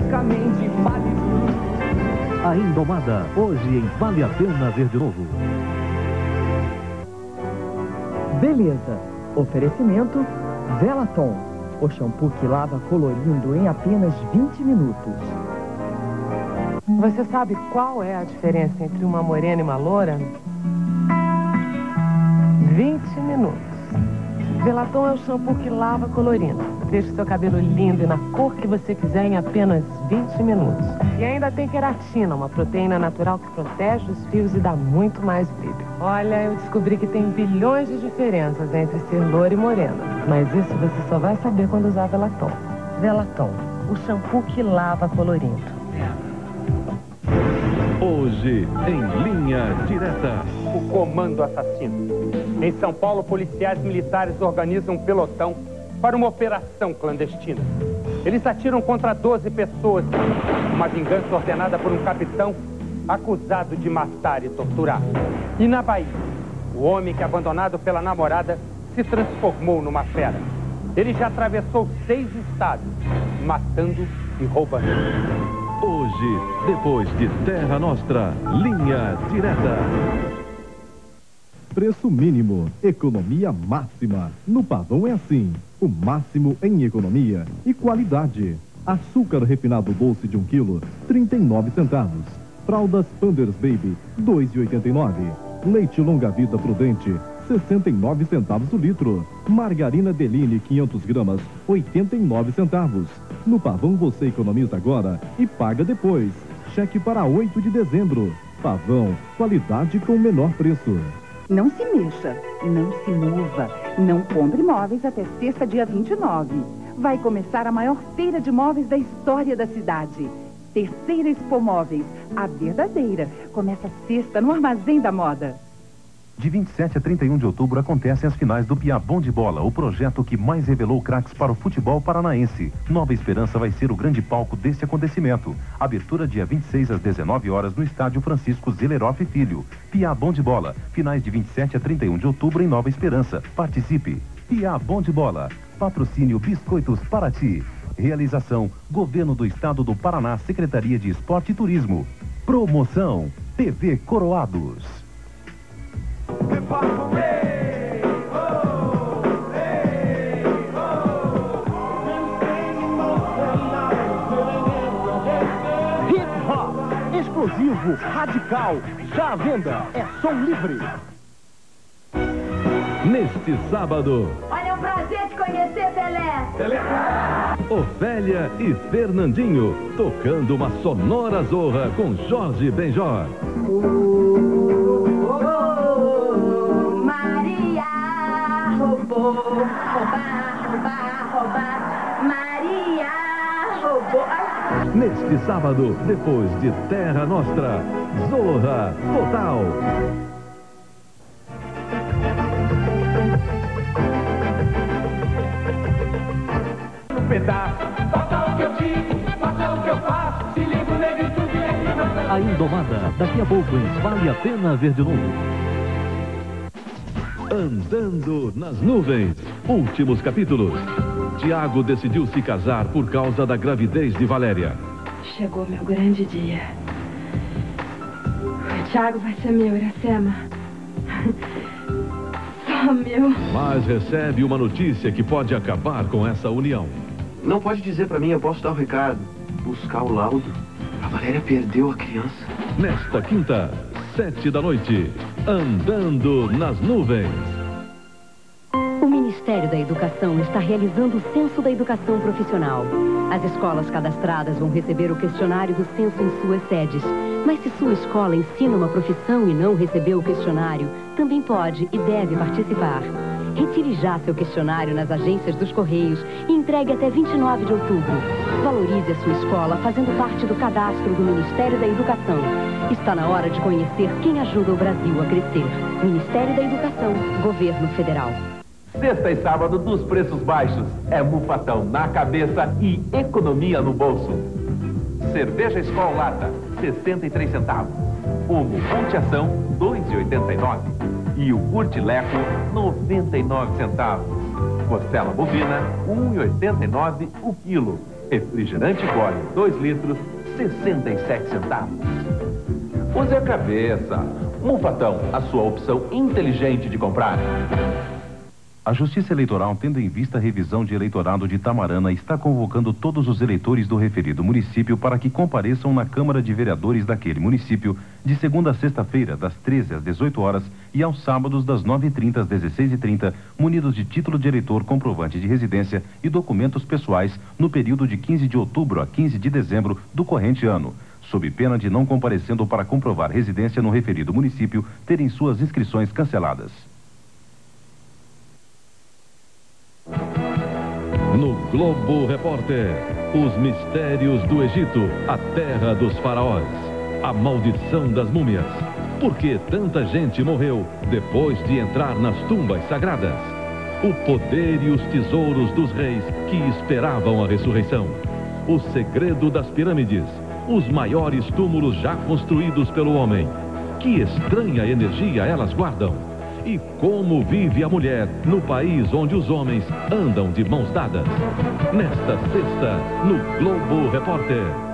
praticamente falido. A Indomada, hoje em Vale a Pena Ver de Novo. Beleza. Oferecimento Velaton, o shampoo que lava colorindo em apenas 20 minutos. Você sabe qual é a diferença entre uma morena e uma loura? 20 minutos. Velaton é o shampoo que lava colorindo. Deixa o seu cabelo lindo e na cor que você quiser em apenas 20 minutos. E ainda tem queratina, uma proteína natural que protege os fios e dá muito mais brilho. Olha, eu descobri que tem bilhões de diferenças entre ser loura e morena. Mas isso você só vai saber quando usar Velaton. Velaton, o shampoo que lava colorindo. Hoje, em Linha Direta. O comando assassino. Em São Paulo, policiais militares organizam um pelotão para uma operação clandestina. Eles atiram contra 12 pessoas. Uma vingança ordenada por um capitão acusado de matar e torturar. E na Bahia, o homem que, abandonado pela namorada, se transformou numa fera. Ele já atravessou 6 estados, matando e roubando. Hoje, depois de Terra Nostra, Linha Direta. Preço mínimo, economia máxima. No Pavão é assim, o máximo em economia e qualidade. Açúcar refinado doce de 1 quilo, 39 centavos. Fraldas Panders Baby, 2,89. Leite Longa Vida Prudente, 69 centavos o litro. Margarina Deline 500 gramas, 89 centavos. No Pavão você economiza agora e paga depois. Cheque para 8 de dezembro. Pavão, qualidade com o menor preço. Não se mexa, não se mova, não compre móveis até sexta, dia 29. Vai começar a maior feira de móveis da história da cidade. Terceira Expo Móveis, a verdadeira. Começa sexta no Armazém da Moda. De 27 a 31 de outubro acontecem as finais do Piá Bom de Bola, o projeto que mais revelou craques para o futebol paranaense. Nova Esperança vai ser o grande palco deste acontecimento. Abertura dia 26 às 19 horas no estádio Francisco Zeleroff Filho. Piá Bom de Bola, finais de 27 a 31 de outubro em Nova Esperança. Participe. Piá Bom de Bola. Patrocínio Biscoitos Paraty. Realização Governo do Estado do Paraná, Secretaria de Esporte e Turismo. Promoção TV Coroados. Hip-hop, explosivo, radical, já à venda, é som livre. Neste sábado, Olha, é um prazer te conhecer, Pelé. Ofélia e Fernandinho, tocando uma sonora zorra com Jorge Benjor. Maria roubou, roubar. Maria roubou. Neste sábado, depois de Terra Nostra, Zorra Total. Faça o que eu digo, faça o que eu faço. Se liga o negritude e aqui A Indomada, daqui a pouco em Vale a Pena Ver de Novo. Andando nas Nuvens, últimos capítulos. Tiago decidiu se casar por causa da gravidez de Valéria. Chegou meu grande dia. O Tiago vai ser meu, Iracema. Só meu. Mas recebe uma notícia que pode acabar com essa união. Não pode dizer pra mim, eu posso dar o recado. Buscar o laudo. A Valéria perdeu a criança. Nesta quinta, 7 da noite, Andando nas Nuvens. O Ministério da Educação está realizando o Censo da Educação Profissional. As escolas cadastradas vão receber o questionário do censo em suas sedes. Mas se sua escola ensina uma profissão e não recebeu o questionário, também pode e deve participar. Retire já seu questionário nas agências dos Correios e entregue até 29 de outubro. Valorize a sua escola fazendo parte do cadastro do Ministério da Educação. Está na hora de conhecer quem ajuda o Brasil a crescer. Ministério da Educação, Governo Federal. Sexta e sábado dos preços baixos. É mufatão na cabeça e economia no bolso. Cerveja Skol Lata, 63 centavos. Omo Monte Ação, 2,89. E o Curtileco, 99 centavos. Costela bovina, 1,89 o quilo. Refrigerante Gole, 2 litros, 67 centavos. Use a cabeça. Mufatão, a sua opção inteligente de comprar. A Justiça Eleitoral, tendo em vista a revisão de eleitorado de Tamarana, está convocando todos os eleitores do referido município para que compareçam na Câmara de Vereadores daquele município de segunda a sexta-feira, das 13 às 18 horas e aos sábados, das 9h30 às 16h30, munidos de título de eleitor, comprovante de residência e documentos pessoais no período de 15 de outubro a 15 de dezembro do corrente ano, sob pena de, não comparecendo para comprovar residência no referido município, terem suas inscrições canceladas. No Globo Repórter, os mistérios do Egito, a terra dos faraós, a maldição das múmias. Por que tanta gente morreu depois de entrar nas tumbas sagradas? O poder e os tesouros dos reis que esperavam a ressurreição. O segredo das pirâmides, os maiores túmulos já construídos pelo homem. Que estranha energia elas guardam. E como vive a mulher no país onde os homens andam de mãos dadas? Nesta sexta, no Globo Repórter.